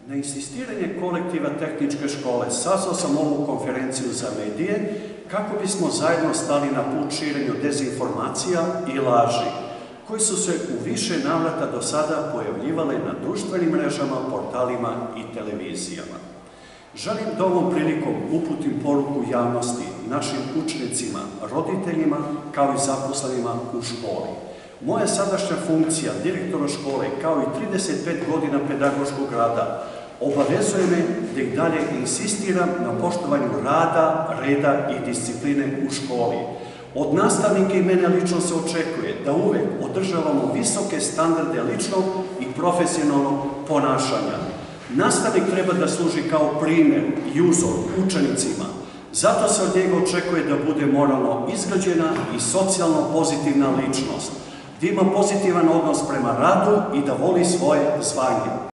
Na insistiranje kolektiva tehničke škole sazvao sam ovu konferenciju za medije kako bismo zajedno stali na put širenju dezinformacija i laži, koji su se u više navrata do sada pojavljivale na društvenim mrežama, portalima i televizijama. Želim da ovom prilikom uputim poruku javnosti, našim učenicima, roditeljima, kao i zaposlenima u školi. Moja sadašnja funkcija direktora škole, kao i 35 godina pedagoškog rada, obavezuje me da i dalje insistiram na poštovanju rada, reda i discipline u školi. Od nastavnika i mene lično se očekuje da uvek održavamo visoke standarde ličnog i profesionalnog ponašanja. Nastavnik treba da služi kao primer i uzor učenicima. Zato se od njega očekuje da bude moralno izgrađena i socijalno pozitivna ličnost, da ima pozitivan odnos prema radu i da voli svoje zvanje.